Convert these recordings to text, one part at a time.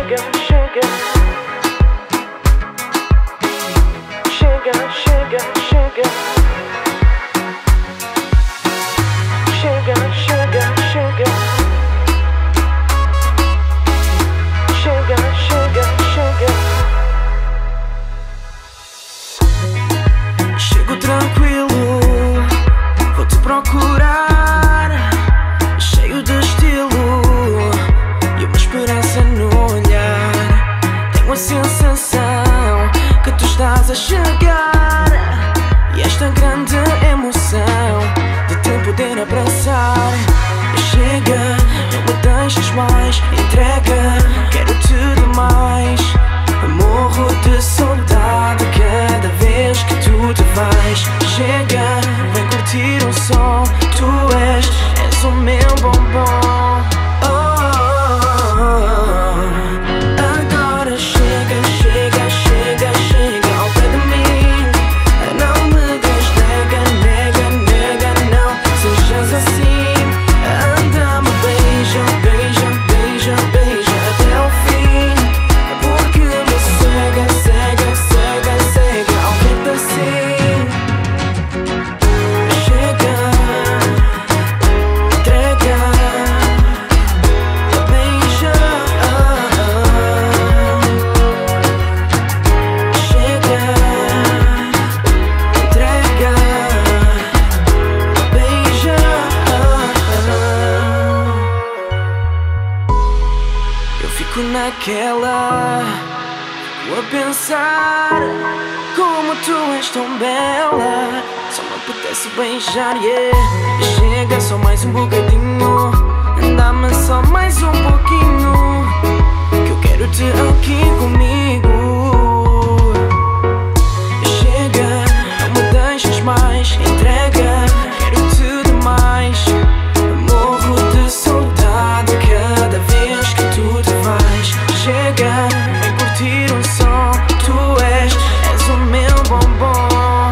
chega, chega. Chega, chega, chega. Chega, chega, chega. Chega, chega, chega. Chego tranquilo, vou-te procurar, cheio de estilo e uma esperança no olhar. Tenho a sensação que tu estás a chegar, e esta grande emoção de te poder abraçar. Chega, não me deixes mais, entrega, quero-te demais. Morro de saudade cada vez que tu te vais. Chega, vem curtir um som, tu és o meu bombom. Agora chega, chega, chega, chega ao pé de mim. Não me des nega, nega, nega, não sejas assim. Anda-me, beija, beija, beija, beija até ao fim, porque me cega, cega, cega, cega ao pé de assim. Chega, entrega, beija. Chega, entrega, beija. Eu fico naquela, fico a pensar como tu és tão bela. Só me apetece beijar, yeah. Chega, só mais um bocadinho, dá-me só mais um pouquinho, que eu quero-te aqui comigo. Chega, não me deixes mais, entrega, quero-te demais. Morro de saudade cada vez que tu te vais. Chega, vem curtir um som, tu és o meu bombom.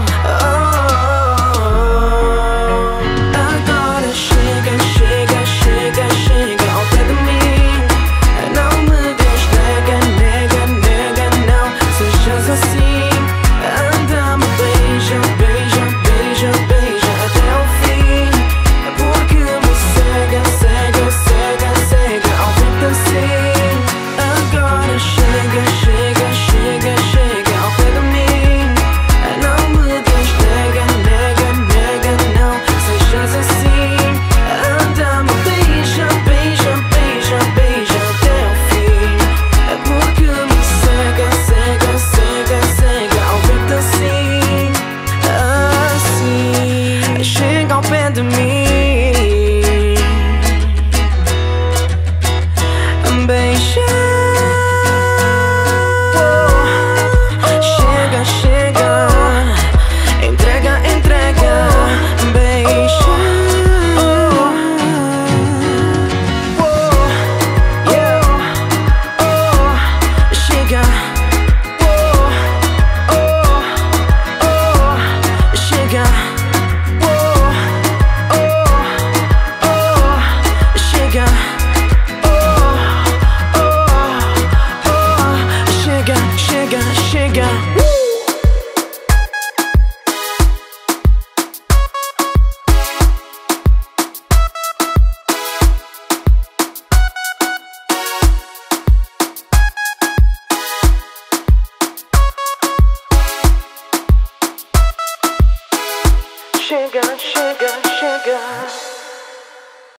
Agora chega, chega, chega, chega ao pé de mim. Não me des nega, nega, nega, não sejas assim. Anda-me, beija, beija, beija, beija até ao fim, porque me cega, cega, cega, cega ao pé de assim. Agora chega, chega, chega, chega ao pé de mim. Não me des nega, nega, nega, não sejas assim. Anda-me, beija, beija, beija, beija até ao fim, porque me cega, cega, cega, cega ao pé de assim. Assim, chega ao pé de mim. Beija. Chega, chega, entrega, entrega, beija. Chega, chega, chega. Chega, chega, chega. Chega, chega, chega.